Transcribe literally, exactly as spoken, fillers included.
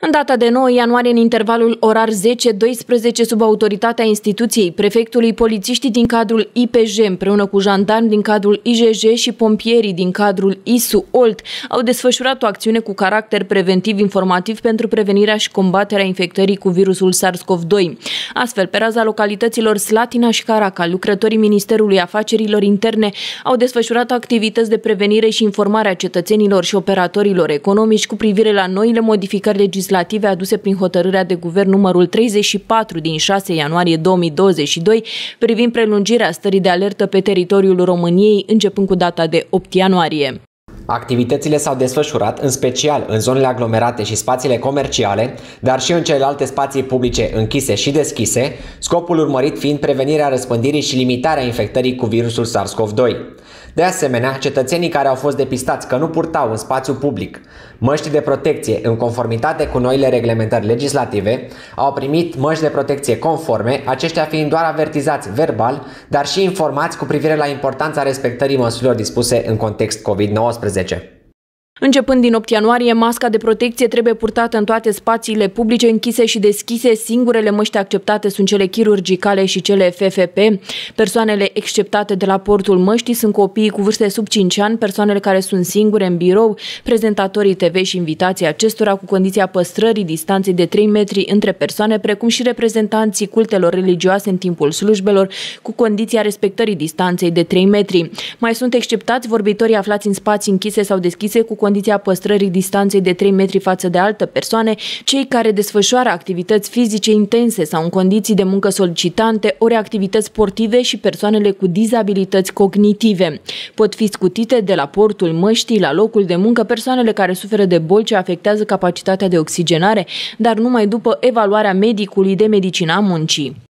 În data de nouă ianuarie, în intervalul orar zece doisprezece, sub autoritatea instituției, prefectului, polițiștii din cadrul I P J, împreună cu jandarmi din cadrul I J J și pompierii din cadrul I S U-Olt, au desfășurat o acțiune cu caracter preventiv-informativ pentru prevenirea și combaterea infectării cu virusul SARS-CoV doi. Astfel, pe raza localităților Slatina și Caracal, lucrătorii Ministerului Afacerilor Interne au desfășurat activități de prevenire și informare a cetățenilor și operatorilor economici cu privire la noile modificări legislative aduse prin hotărârea de guvern numărul treizeci și patru din șase ianuarie două mii douăzeci și doi privind prelungirea stării de alertă pe teritoriul României începând cu data de opt ianuarie. Activitățile s-au desfășurat în special în zonele aglomerate și spațiile comerciale, dar și în celelalte spații publice închise și deschise, scopul urmărit fiind prevenirea răspândirii și limitarea infectării cu virusul SARS-CoV doi. De asemenea, cetățenii care au fost depistați că nu purtau în spațiu public măști de protecție în conformitate cu noile reglementări legislative au primit măști de protecție conforme, aceștia fiind doar avertizați verbal, dar și informați cu privire la importanța respectării măsurilor dispuse în context COVID nouăsprezece. Începând din opt ianuarie, masca de protecție trebuie purtată în toate spațiile publice închise și deschise. Singurele măști acceptate sunt cele chirurgicale și cele F F P. Persoanele exceptate de la portul măștii sunt copiii cu vârste sub cinci ani, persoanele care sunt singure în birou, prezentatorii T V și invitații acestora, cu condiția păstrării distanței de trei metri între persoane, precum și reprezentanții cultelor religioase în timpul slujbelor, cu condiția respectării distanței de trei metri. Mai sunt exceptați vorbitorii aflați în spații închise sau deschise, cu condiția păstrării distanței de trei metri față de altă persoane, cei care desfășoară activități fizice intense sau în condiții de muncă solicitante, ori activități sportive și persoanele cu dizabilități cognitive. Pot fi scutite de la portul măștii la locul de muncă persoanele care suferă de boli ce afectează capacitatea de oxigenare, dar numai după evaluarea medicului de medicina muncii.